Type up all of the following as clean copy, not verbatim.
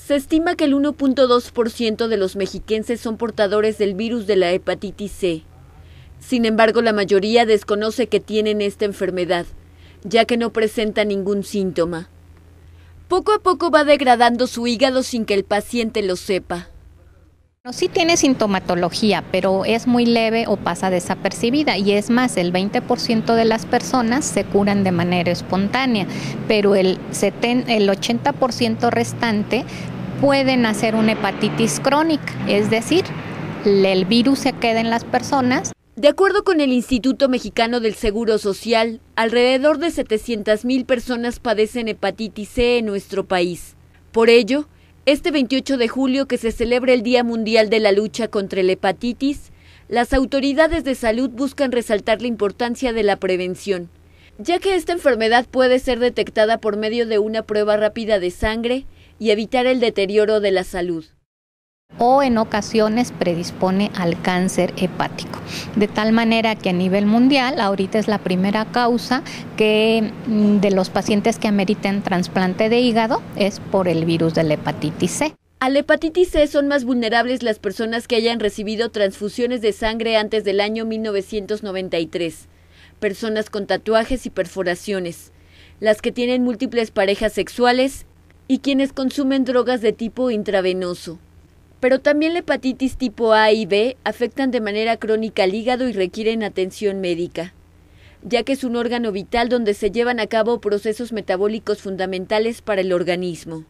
Se estima que el 1.2% de los mexiquenses son portadores del virus de la hepatitis C. Sin embargo, la mayoría desconoce que tienen esta enfermedad, ya que no presenta ningún síntoma. Poco a poco va degradando su hígado sin que el paciente lo sepa. Sí tiene sintomatología, pero es muy leve o pasa desapercibida, y es más, el 20% de las personas se curan de manera espontánea, pero el 80% restante pueden hacer una hepatitis crónica, es decir, el virus se queda en las personas. De acuerdo con el Instituto Mexicano del Seguro Social, alrededor de 700,000 personas padecen hepatitis C en nuestro país. Por ello, este 28 de julio, que se celebra el Día Mundial de la Lucha contra la Hepatitis, las autoridades de salud buscan resaltar la importancia de la prevención, ya que esta enfermedad puede ser detectada por medio de una prueba rápida de sangre y evitar el deterioro de la salud. O en ocasiones predispone al cáncer hepático, de tal manera que a nivel mundial ahorita es la primera causa de los pacientes que ameritan trasplante de hígado es por el virus de la hepatitis C. A la hepatitis C son más vulnerables las personas que hayan recibido transfusiones de sangre antes del año 1993, personas con tatuajes y perforaciones, las que tienen múltiples parejas sexuales y quienes consumen drogas de tipo intravenoso. Pero también la hepatitis tipo A y B afectan de manera crónica al hígado y requieren atención médica, ya que es un órgano vital donde se llevan a cabo procesos metabólicos fundamentales para el organismo.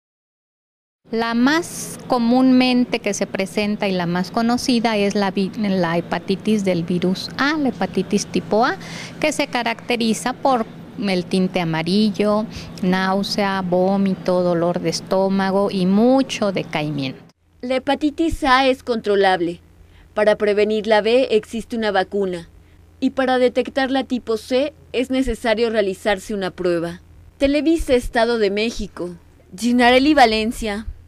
La más comúnmente que se presenta y la más conocida es la hepatitis del virus A, la hepatitis tipo A, que se caracteriza por el tinte amarillo, náusea, vómito, dolor de estómago y mucho decaimiento. La hepatitis A es controlable. Para prevenir la B existe una vacuna. Y para detectar la tipo C es necesario realizarse una prueba. Televisa, Estado de México. Ginarelli Valencia.